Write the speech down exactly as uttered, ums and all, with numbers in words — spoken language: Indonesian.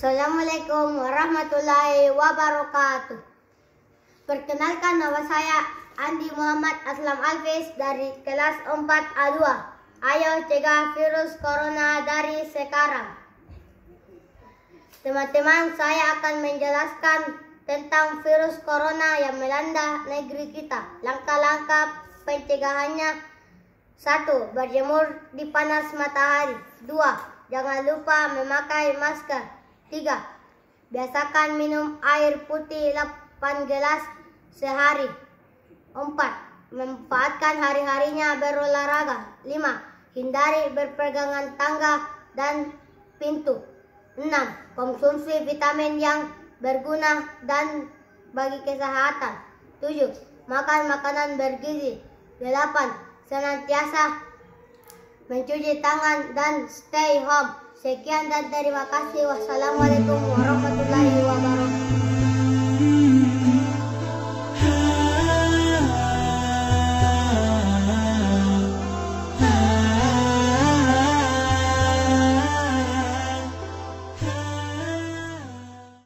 Assalamualaikum warahmatullahi wabarakatuh. Perkenalkan, nama saya Andi Muhammad Aslam Alfis dari kelas empat A dua. Ayo cegah virus corona dari sekarang. Teman-teman, saya akan menjelaskan tentang virus corona yang melanda negeri kita. Langkah-langkah pencegahannya: satu. Berjemur di panas matahari. Dua. Jangan lupa memakai masker. Tiga. Biasakan minum air putih delapan gelas sehari. Empat. Memanfaatkan hari-harinya berolahraga. Lima. Hindari berpegangan tangga dan pintu. Enam. Konsumsi vitamin yang berguna dan bagi kesehatan. Tujuh. Makan makanan bergizi. Delapan. Senantiasa mencuci tangan dan stay home. Sekian dan terima kasih. Wassalamualaikum warahmatullahi wabarakatuh.